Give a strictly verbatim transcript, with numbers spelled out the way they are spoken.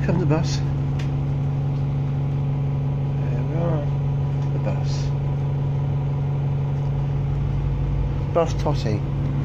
come the bus. There we are, the bus. Bus Totty.